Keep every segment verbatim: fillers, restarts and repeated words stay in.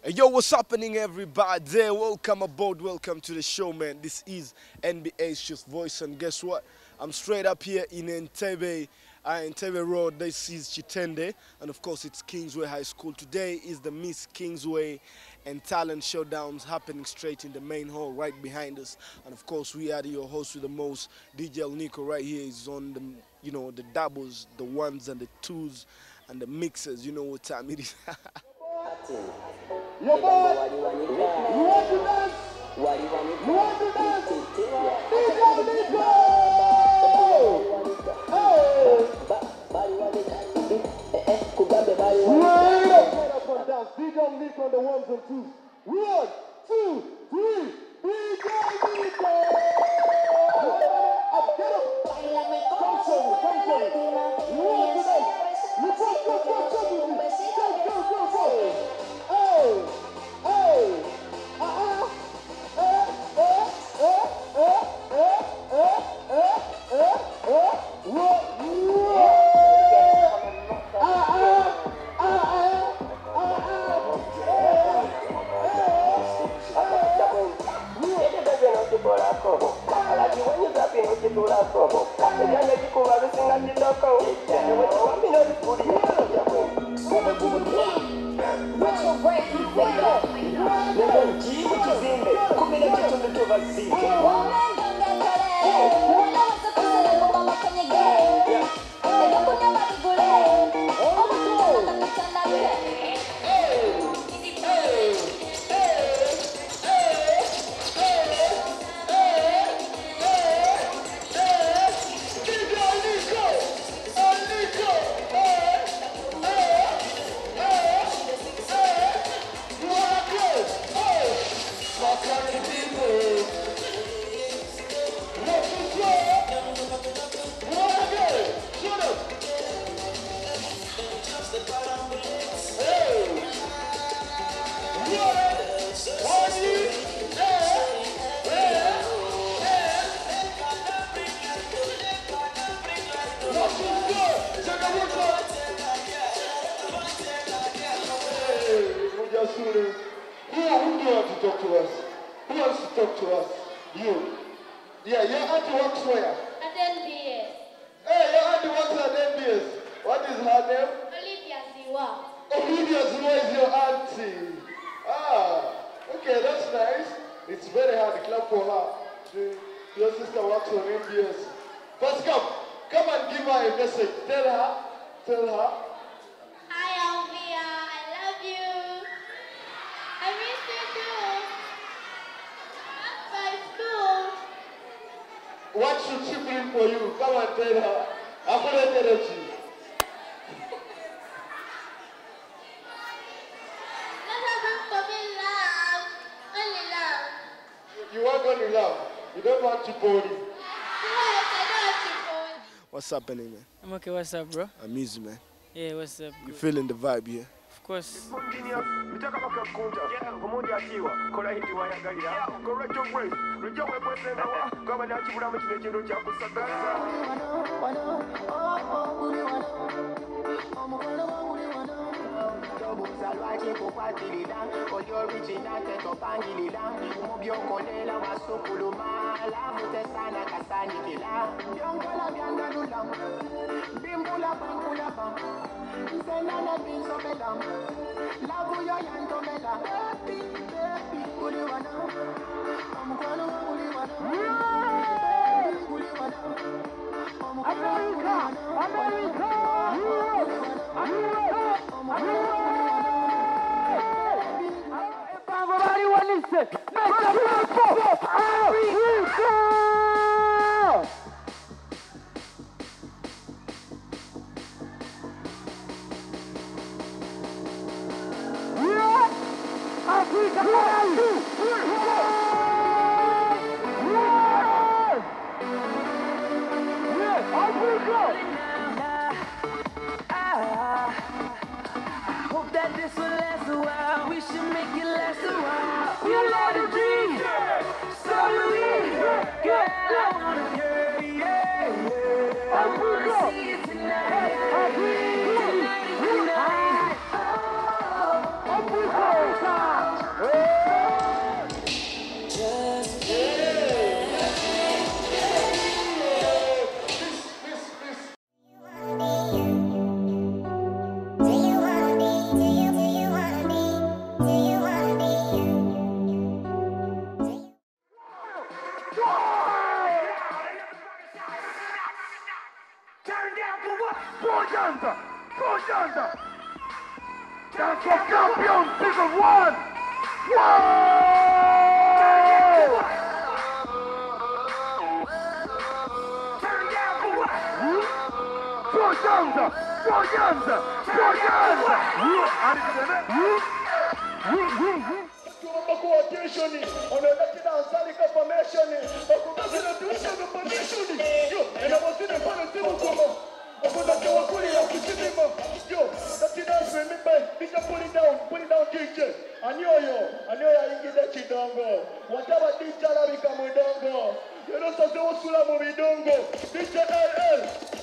Hey, yo, what's happening, everybody? Welcome aboard, welcome to the show, man. This is N B A's Just Voice, and guess what? I'm straight up here in Entebbe, uh, Entebbe Road. This is Chitende, and of course, it's Kingsway High School. Today is the Miss Kingsway and Talent Showdowns happening straight in the main hall right behind us. And of course, we are your host with the most, D J El Nico, right here is on the, you know, the doubles, the ones and the twos, and the mixers. You know what time it is. Your boy, you want to dance? You want to dance? D J Nico! Hey! Right up and dance. D J Nico on the ones and twos. One, two, three. D J Nico! Up, get up! Come show me, come show me. You want to dance? You go, go, go, go, go, go, go, go, go. Hey! Hey! Uh-uh! Eh, eh, eh, eh, eh, eh, eh, eh, eh. Whoa, whoa. Uh-uh! Uh-uh! Uh-uh! What's happening, man? I'm okay, what's up, bro? I'm easy, man. Yeah, what's up? You feeling the vibe here? Of course. America! America! If everybody want to listen, make some noise for Africa! Africa! Hope that this will last a while. We should make it last a while. You let it dream, so do we. Girl, I wanna hear you. Yeah. I wanna see you tonight. Tonight is the night. Oh, Africa. One. Whoa! Boyanza, Boyanza, Boyanza. Tuomba kwa attention, unaenda dancing kwa formation, ukubaza na tuition kwa position. Yo, ina wasini pale timu kama. Ukuta kwa kuli ya kusimama. Yo, that dance remember, bisa pull it down, pull it down D J. Anyoyo, anyoyo ingiza chidongo. Wataba D J la bika mudongo. Yero sasa wasula mu bidongo. D J L L.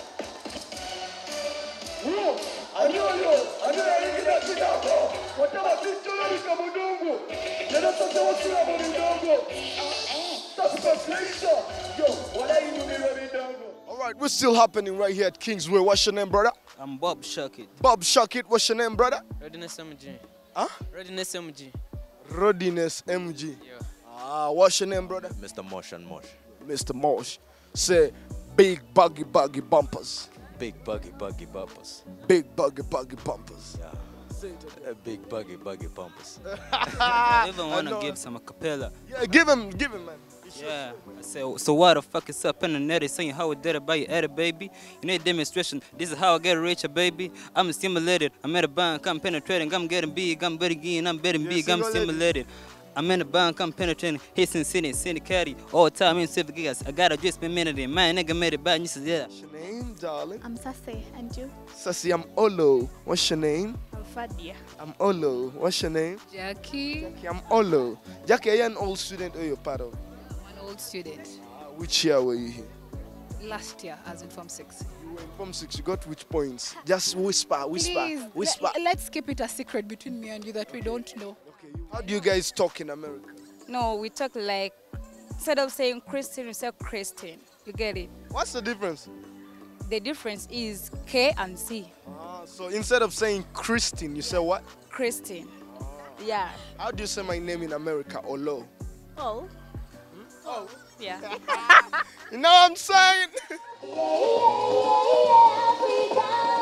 Woo! Anyoyo, anyoyo ingiza chidongo. Wataba D J la bika mudongo. Yero sasa wasula mu bidongo. That's the pleasure. Yo, wala inumire bidongo. All right, we're still happening right here at Kingsway. What's your name, brother? I'm Bob Shuckett. Bob Shuckett. What's your name, brother? Readiness M G. Huh? Readiness M G. Rodiness M G. Yeah. Ah, what's your name, brother? Mister Mosh and Mosh. Mister Mosh. Say, big buggy buggy bumpers. Big buggy buggy bumpers. Big buggy buggy bumpers. Yeah. Uh, big buggy buggy bumpers. I even I want know. to give some a cappella. Yeah, give him, give him, man. Yeah. I say, so what the fuck is up in the net? Saying how we did it by your edit, baby. You need a demonstration. This is how I get richer, baby. I'm stimulated. I'm at a bank. I'm penetrating. I'm getting big. I'm betting again. I'm betting big. I'm single lady. stimulated. I'm in the bank, I'm penetrating, hits in city, city caddy, all time in civic gas. I gotta just be minute, my nigga made it bad, you said, yeah. What's your name, darling? I'm Sase, and you? Sassy, I'm Olo. What's your name? I'm Fadia. I'm Olo. What's your name? Jackie, Jackie, I'm Olo. Jackie, are you an old student or you're part of? I'm an old student. Uh, which year were you here? Last year, as in Form six. You were in Form six. You got which points? Just whisper, whisper, Please, whisper. le- let's keep it a secret between me and you that we don't know. Okay, you- how do you guys talk in America? No, we talk like, instead of saying Christian, we say Christian. You get it? What's the difference? The difference is K and C. Ah, so instead of saying Christine, you say what? Christian. Yeah. How do you say my name in America? Olo. Oh. Oh. Yeah. You know what I'm saying? Yeah, yeah, yeah, Africa.